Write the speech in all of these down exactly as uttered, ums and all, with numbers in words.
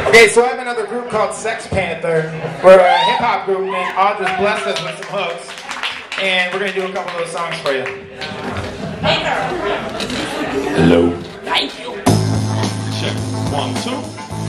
Okay, so I have another group called Sex Panther. We're a hip-hop group, and Adraboo blessed us with some hooks. And we're going to do a couple of those songs for you. Hey, girl. Hello. Thank you. Check. One, two.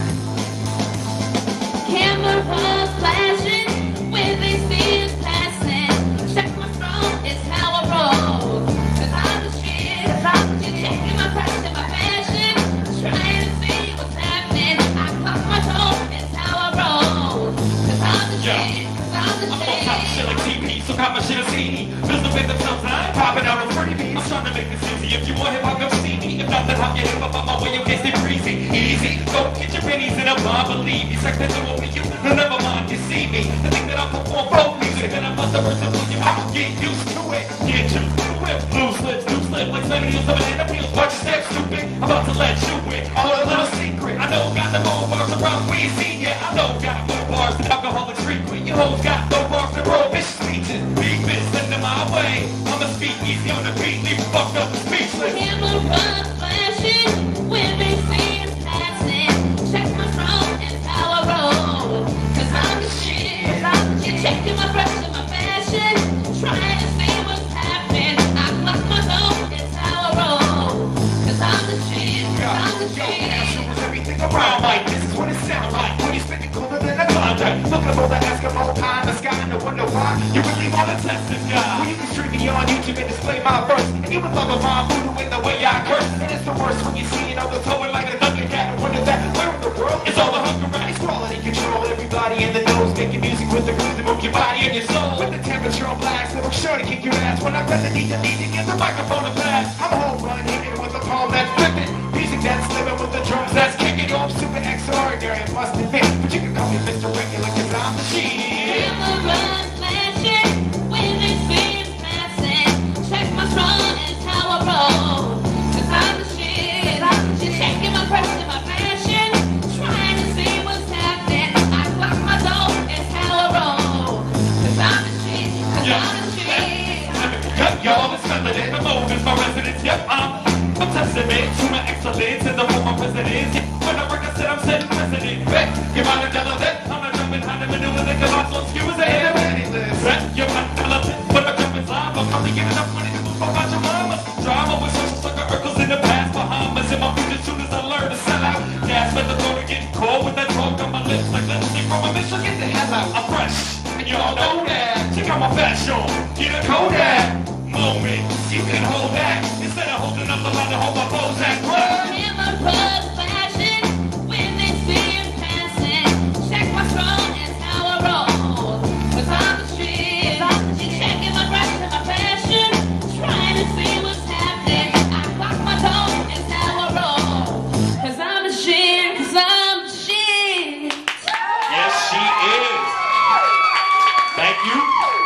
Camera flashing when they see us passing. Check my phone, it's how I roll. Cause I'm the shit, cause I'm the shit. Checking my price and my fashion. Trying to see what's happening. I clock my toe, it's how I roll. Cause I'm the shit, cause I'm the shit. I'm on top of shit like T V, so got my shit as easy. Build the way the films I'm popping out on pretty beats. I'm trying to make this easy. If you want hip hop, come see me. If not, then I'll get hip hop on my way. You can't stay breezy. Easy, go get your pennies in a bar, believe me. Sex Panther will be you. No, never mind, you see me. The thing that I'll perform folk music. And I must have heard something you have. Get used to it. Get used to it. Loose lips, loose lips. Like Sunny or something in the field. Watch your steps, stupid. I'm about to let you in. All a little secret. I know got the more bars around Weezy. Yeah, I know got more bars than alcoholic frequent. You hoes got no bars than prohibition speeches. Big bitch, send them my way. I'ma speak easy on the beat. Leave fucked up and speechless. Camera flashing when they see us passing. Check my phone, it's how I roll. Cause I'm the shit, cause I'm the shit. Checking my brush and my fashion. Trying to see what's happening. I clock my toe, it's how I roll. Cause I'm the shit, cause I'm the shit. Yo, everything around like this is what it sounds like. When you spit it cooler than a contract. Looking for the Eskimo pie in the sky and I wonder why you really wanna test this guy. Well, you can stream me on YouTube and display my verse. And you would love a mom voodoo in the way I curse. And it's the worst when you see it overflowing like a thundercat. And wonder that where in the world is all the hunger right? It's quality control, everybody in the nose. Making music with the groove to move your body and your soul. With the temperature on blast, it'll sure to kick your ass. When I press the need to need to get the microphone a pass. I'm a home run hitting with a palm that's flipping. Music that's living with the drums that's kicking. Yo, I'm super extraordinary, I must admit. But you can call me Mister Regular cause I'm the shit. Camera flashing when they see us passing. Check my phone, it's how I roll. Cause I'm the shit, I'm the shit. Checking my press and my fashion. Trying to see what's happening. I clock my door, it's how I roll. Cause I'm the shit, cause yeah. I'm the shit. Cut y'all, it's feminine. The mode is my residence, yep, I'm I'm testament to my excellence and the home my president. When I work, I said I'm setting precedent. Bet, you're out of relevant. I'm not jumping behind the maneuver that can lost on skewers ahead of any list. Bet, you're not relevant. When I jump in live, I'm probably giving up money to move about your mama. Drama with social sucker Urkels in the past. Bahamas in my future soon as I learn to sell out. Gas at the throat getting cold with that talk on my lips. Like lipstick from a bitch, so get the hell out. I'm fresh, and y'all know that. Check out my fashion. Get a Kodak moment. You can hold that. Instead of holding up the line to hold my pose at club. Camera flashing when they see us passing. Check my phone, it's how I roll. Cause I'm the shit, I'm the shit. Checking my brush and my fashion. Trying to see what's happening. I clock my toe, it's how I roll. Cause I'm the shit, cause I'm the shit. Yes, she is. Thank you.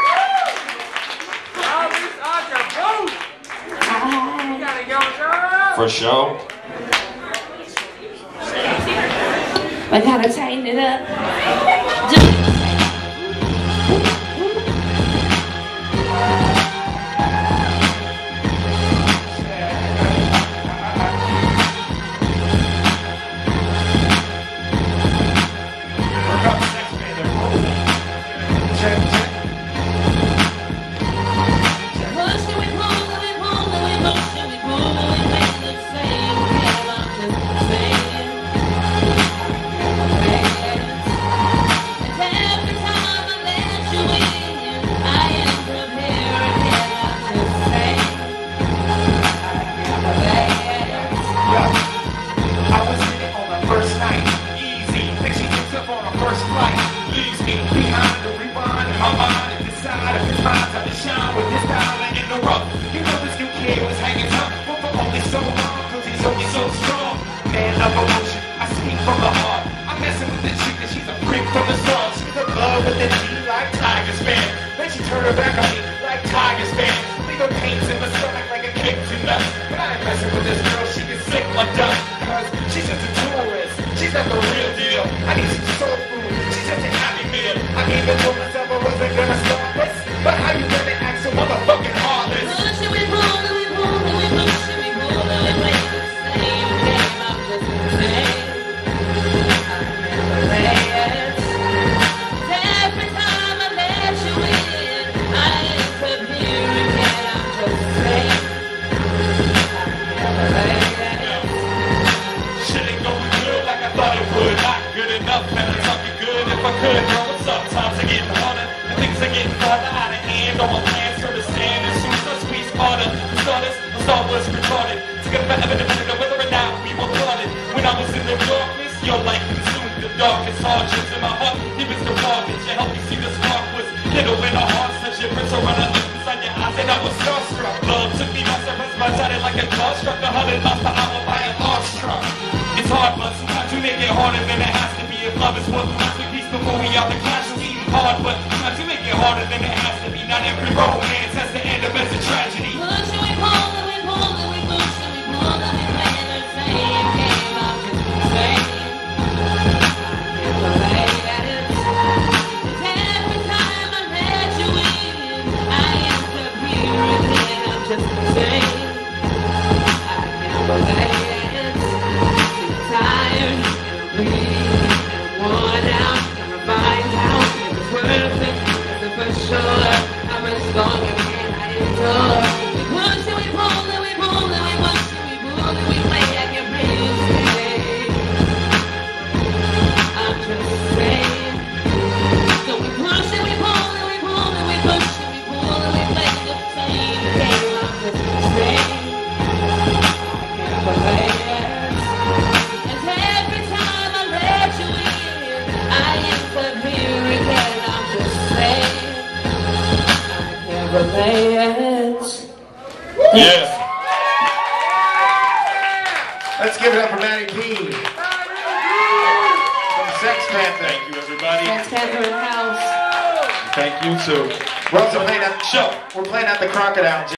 For sure. I gotta tighten it up. good, girl, what's up? Times are getting harder, and things are getting farther out of hand. All my plans turn to stand as soon as I squeeze harder. The stardust, the star was retarded. Took it forever to figure out whether or not we were flooded. When I was in the darkness, your light consumed the darkest hardships in my heart. It was the darkness, you helped me see the spark was little in our hearts. Such a prince around the look inside your eyes, and I was starstruck. Love took me by surprise, my side like a car struck. A hundred miles per hour by a large truck. It's hard, but sometimes you make it harder than it has to be. If love is what last we peace before we out the casualty. Hard, but sometimes you make it harder than it has to be. Not every romance has to end up as a tragedy. Push and we pull and we pull and we push and we pull and we play the same game. I'm just the same. I can't believe that it's, it's every time I let you in, I end up here again. I'm just the same. I can't believe that it's too tired and weak and worn out and refined out. It was worth it, that's for sure. I was long and I endure. We push and we pull and we pull and we push and we pull and we play like a real thing. I'm just saying. So we push and we pull and we pull and we push and we pull and we play the same game. I'm just saying. I can't believe it. And every time I let you in, I end up here again. I'm just saying. Relate. Yeah. Let's give it up for Matty P. From Sex Panther. Thank you, everybody. Sex Panther in the house. Thank you, too. We're also playing at, we're playing at the Crocodile.